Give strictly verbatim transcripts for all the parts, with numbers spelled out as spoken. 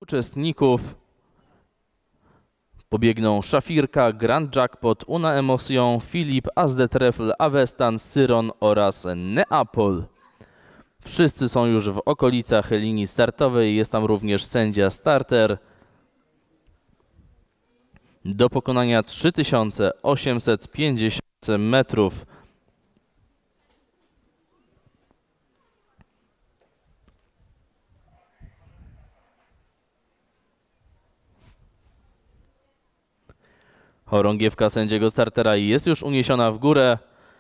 uczestników pobiegną Szafirka, Grand Jackpot, Una Emotion, Filip, As de Trèfle, Avestan, Syron oraz Neapol. Wszyscy są już w okolicach linii startowej, jest tam również sędzia starter. Do pokonania trzy tysiące osiemset pięćdziesiąt metrów. Chorągiewka sędziego startera jest już uniesiona w górę.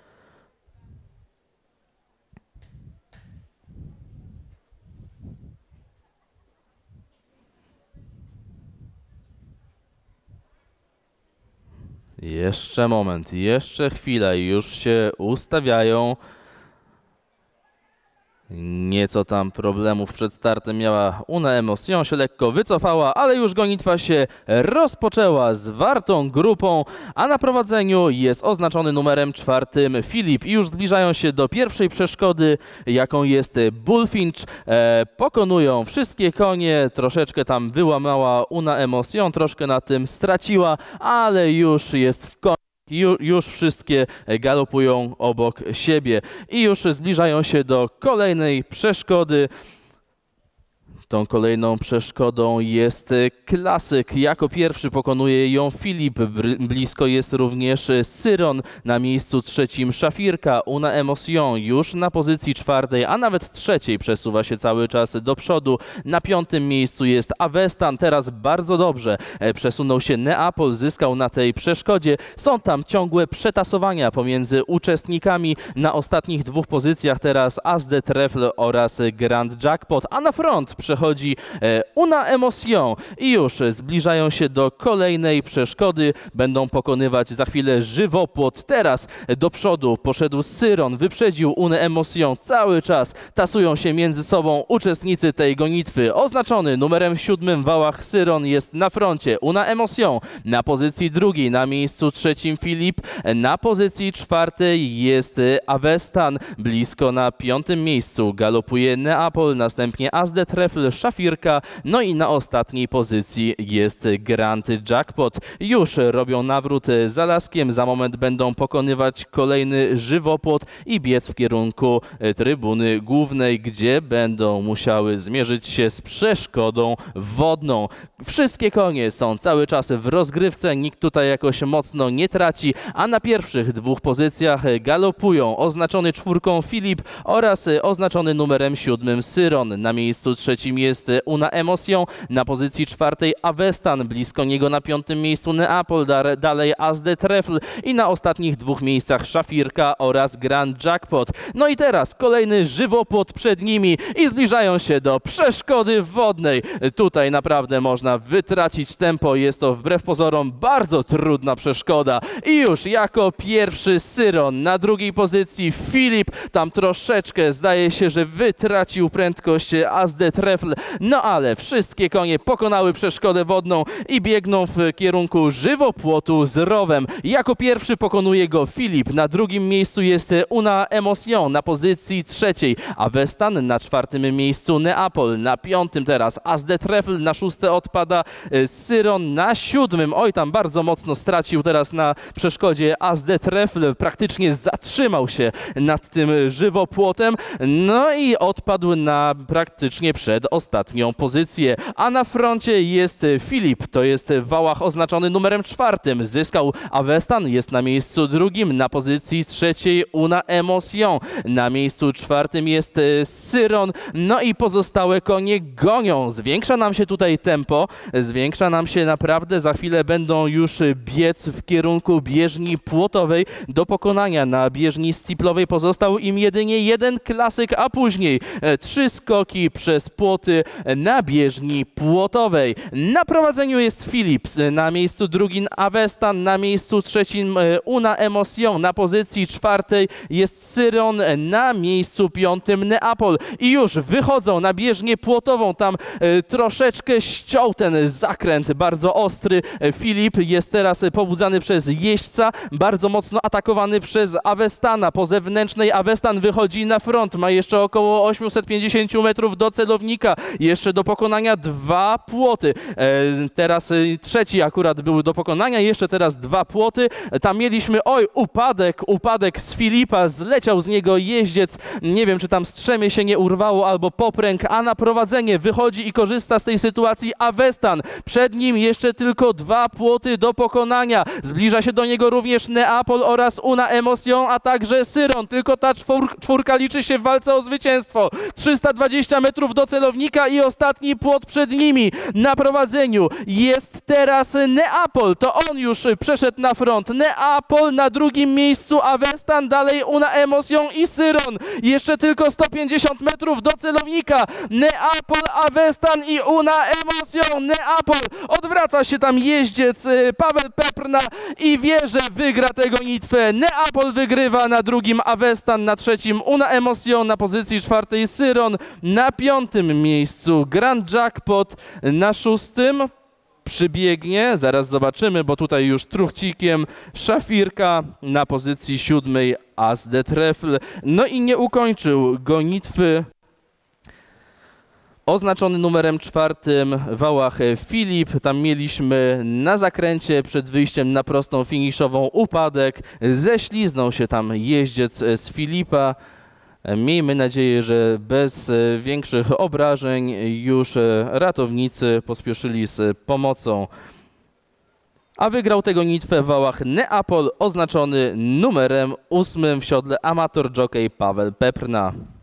Jeszcze moment, jeszcze chwilę, już się ustawiają. Nieco tam problemów przed startem miała Una Emotion, się lekko wycofała, ale już gonitwa się rozpoczęła z wartą grupą, a na prowadzeniu jest oznaczony numerem czwartym Filip. I już zbliżają się do pierwszej przeszkody, jaką jest Bullfinch. E, pokonują wszystkie konie, troszeczkę tam wyłamała Una Emotion, troszkę na tym straciła, ale już jest w końcu. Już wszystkie galopują obok siebie i już zbliżają się do kolejnej przeszkody. Tą kolejną przeszkodą jest klasyk. Jako pierwszy pokonuje ją Filip. Blisko jest również Syron. Na miejscu trzecim Szafirka. Una Emotion już na pozycji czwartej, a nawet trzeciej przesuwa się cały czas do przodu. Na piątym miejscu jest Avestan. Teraz bardzo dobrze przesunął się Neapol. Zyskał na tej przeszkodzie. Są tam ciągłe przetasowania pomiędzy uczestnikami. Na ostatnich dwóch pozycjach teraz As de Trèfle oraz Grand Jackpot, a na front przechodzi Chodzi Una Emotion i już zbliżają się do kolejnej przeszkody. Będą pokonywać za chwilę żywopłot. Teraz do przodu poszedł Syron, wyprzedził Una Emotion. Cały czas tasują się między sobą uczestnicy tej gonitwy. Oznaczony numerem siódmym w wałach Syron jest na froncie. Una Emotion na pozycji drugiej, na miejscu trzecim Filip. Na pozycji czwartej jest Avestan. Blisko na piątym miejscu galopuje Neapol, następnie As de Trèfle, Szafirka, no i na ostatniej pozycji jest Grand Jackpot. Już robią nawrót za laskiem, za moment będą pokonywać kolejny żywopłot i biec w kierunku trybuny głównej, gdzie będą musiały zmierzyć się z przeszkodą wodną. Wszystkie konie są cały czas w rozgrywce, nikt tutaj jakoś mocno nie traci, a na pierwszych dwóch pozycjach galopują oznaczony czwórką Filip oraz oznaczony numerem siódmym Syron. Na miejscu trzecim jest Una Emotion, na pozycji czwartej Avestan, blisko niego na piątym miejscu Neapol, dalej As de Trèfle i na ostatnich dwóch miejscach Szafirka oraz Grand Jackpot. No i teraz kolejny żywopłot przed nimi i zbliżają się do przeszkody wodnej. Tutaj naprawdę można wytracić tempo, jest to wbrew pozorom bardzo trudna przeszkoda. I już jako pierwszy Syron, na drugiej pozycji Filip, tam troszeczkę zdaje się, że wytracił prędkość As de Trèfle, no ale wszystkie konie pokonały przeszkodę wodną i biegną w kierunku żywopłotu z rowem. Jako pierwszy pokonuje go Filip, na drugim miejscu jest Una Emotion, na pozycji trzeciej Avestan, na czwartym miejscu Neapol, na piątym teraz As de Trèfle, na szóste odpada Syron, na siódmym, oj tam bardzo mocno stracił teraz na przeszkodzie As de Trèfle, praktycznie zatrzymał się nad tym żywopłotem, no i odpadł na praktycznie przed ostatnią pozycję, a na froncie jest Filip, to jest w wałach oznaczony numerem czwartym, zyskał Avestan, jest na miejscu drugim, na pozycji trzeciej Una Emotion, na miejscu czwartym jest Syron, no i pozostałe konie gonią, zwiększa nam się tutaj tempo, zwiększa nam się naprawdę, za chwilę będą już biec w kierunku bieżni płotowej. Do pokonania na bieżni stiplowej pozostał im jedynie jeden klasyk, a później trzy skoki przez płoty na bieżni płotowej. Na prowadzeniu jest Filip, na miejscu drugim Avestan, na miejscu trzecim Una Emotion, na pozycji czwartej jest Syron, na miejscu piątym Neapol i już wychodzą na bieżnię płotową, tam e, troszeczkę ściął ten zakręt bardzo ostry. Filip jest teraz pobudzany przez jeźdźca, bardzo mocno atakowany przez Avestana. Po zewnętrznej Avestan wychodzi na front, ma jeszcze około osiemset pięćdziesiąt metrów do celownika. Jeszcze do pokonania dwa płoty. E, teraz e, trzeci akurat był do pokonania, jeszcze teraz dwa płoty. Tam mieliśmy, oj, upadek, upadek z Filipa, zleciał z niego jeździec. Nie wiem, czy tam strzemię się nie urwało albo popręg, a na prowadzenie wychodzi i korzysta z tej sytuacji Avestan. Przed nim jeszcze tylko dwa płoty do pokonania. Zbliża się do niego również Neapol oraz Una Emotion, a także Syron. Tylko ta czwór, czwórka liczy się w walce o zwycięstwo. trzysta dwadzieścia metrów do celownika i ostatni płot przed nimi. Na prowadzeniu jest teraz Neapol. To on już przeszedł na front. Neapol na drugim miejscu, Avestan, dalej Una Emotion i Syron. Jeszcze tylko sto pięćdziesiąt metrów do celownika. Neapol, Avestan i Una Emotion. Neapol, odwraca się tam jeździec Paweł Peprna i wie, że wygra tę gonitwę. Neapol wygrywa, na drugim Avestan, na trzecim Una Emotion, na pozycji czwartej Syron, na piątym miejscu Grand Jackpot, na szóstym przybiegnie, zaraz zobaczymy, bo tutaj już truchcikiem Szafirka, na pozycji siódmej As de Trèfle. No i nie ukończył gonitwy oznaczony numerem czwartym Wałach Filip. Tam mieliśmy na zakręcie przed wyjściem na prostą finiszową upadek. Ześliznął się tam jeździec z Filipa. Miejmy nadzieję, że bez większych obrażeń już ratownicy pospieszyli z pomocą. A wygrał tę gonitwę w Wałach Neapol, oznaczony numerem ósmym w siodle amator jockey Paweł Peprna.